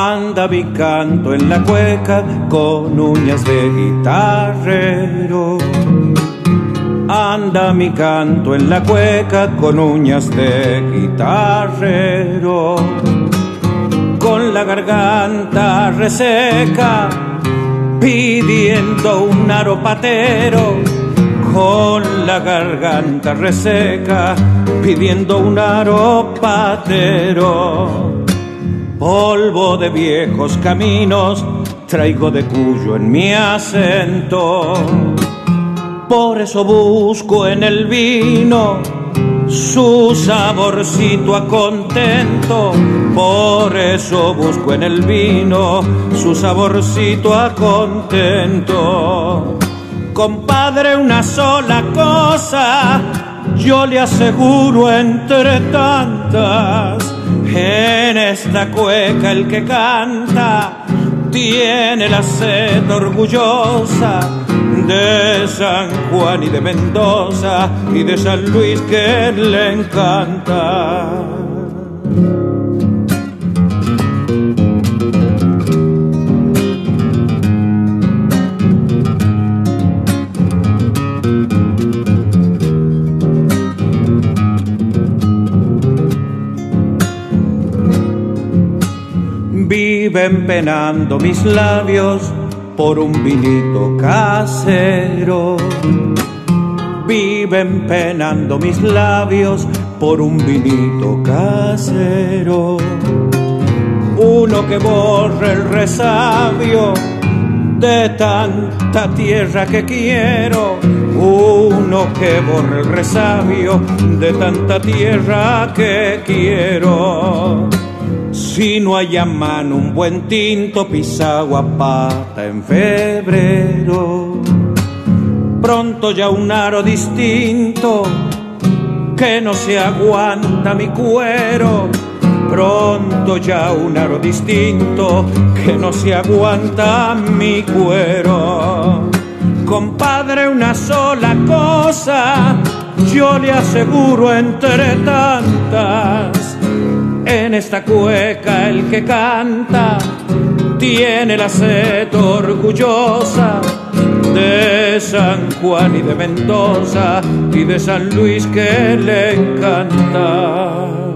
Anda mi canto en la cueca con uñas de guitarrero. Anda mi canto en la cueca con uñas de guitarrero. Con la garganta reseca pidiendo un aropatero. Con la garganta reseca pidiendo un aropatero. Polvo de viejos caminos traigo de Cuyo en mi acento. Por eso busco en el vino su saborcito a contento. Por eso busco en el vino su saborcito a contento. Compadre, una sola cosa yo le aseguro entre tantas: en esta cueca el que canta tiene la sed orgullosa de San Juan y de Mendoza y de San Luis que le encanta. Viven penando mis labios por un vinito casero. Viven penando mis labios por un vinito casero. Uno que borre el resabio de tanta tierra que quiero. Uno que borre el resabio de tanta tierra que quiero. Si no hay a mano un buen tinto pisado a pata en febrero, pronto ya un aro distinto que no se aguanta mi cuero. Pronto ya un aro distinto que no se aguanta mi cuero. Compadre, una sola cosa yo le aseguro entre tantas: en esta cueca el que canta tiene la sed orgullosa de San Juan y de Mendoza y de San Luis que le encanta.